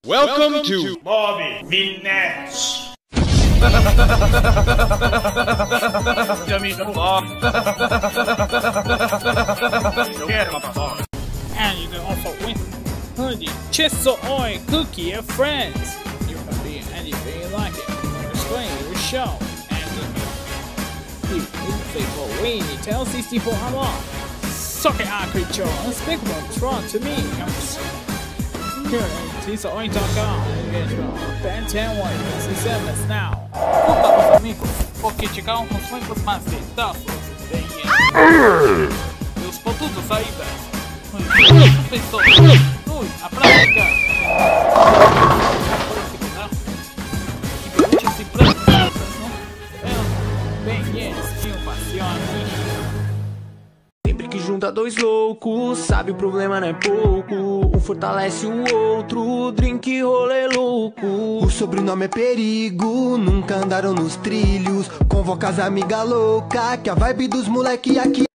Welcome to Bobby Minets. And you can also win hoodie, Chisel Oil, Cookie, and friends. You can be anything you like it. Explain your show. And you for Weenie, tell 64 unlock. Socket Art Creature, Unspeakable Tron to me. Here at ChieselOil.com. Ben 10 1, 67 now. Conta com os amigos, porque chegaram com os tempos mais ditados. Meus pontos de saída. Pessoas. Ui, a prática. Sempre que junta dois loucos, sabe o problema não é pouco. Um fortalece o outro, o drink rolê louco. O sobrenome é perigo, nunca andaram nos trilhos. Convoca as amigas loucas, que a vibe dos moleque aqui